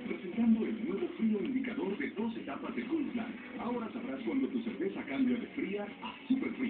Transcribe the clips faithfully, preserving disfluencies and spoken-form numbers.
presentando el nuevo frío indicador de dos etapas de Coors Light. Ahora sabrás cuando tu cerveza cambia de fría a super fría.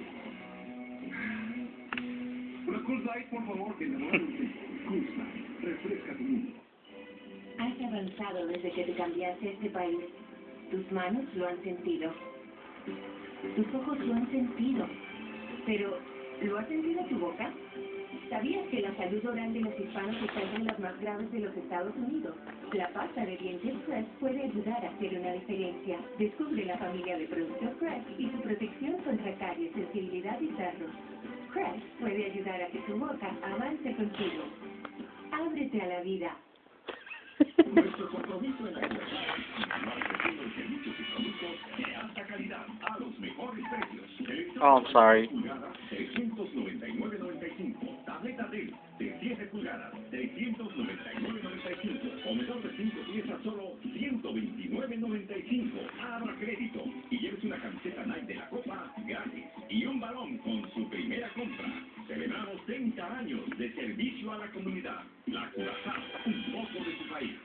Una Coors Light, por favor, que enamore un rico. Coors Light, refresca tu mundo. Has avanzado desde que te cambiaste a este país. Tus manos lo han sentido. Tus ojos lo han sentido. Pero, ¿lo ha sentido tu boca? ¿Sabías que la salud oral de los hispanos está entre las más graves de los Estados Unidos? La pasta de dientes Crest puede ayudar a hacer una diferencia. Descubre la familia de productos Crest y su protección contra caries, sensibilidad y sarros. Crest puede ayudar a que tu boca avance contigo. Ábrete a la vida. Nuestro compromiso en la igualdad y ofreciendo servicios y productos de alta calidad a los mejores precios. Oh, I'm sorry. trescientos noventa y nueve noventa y cinco. Tableta Dell de siete pulgadas, trescientos noventa y nueve noventa y cinco. Comedor de cinco piezas, solo ciento veintinueve noventa y cinco. Abra crédito y lleves una camiseta Nike de la Copa gratis y un balón con su primera compra. Celebramos treinta años de servicio a la comunidad. La Curazao, un poco de su país.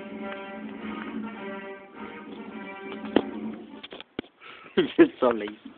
You're so lazy.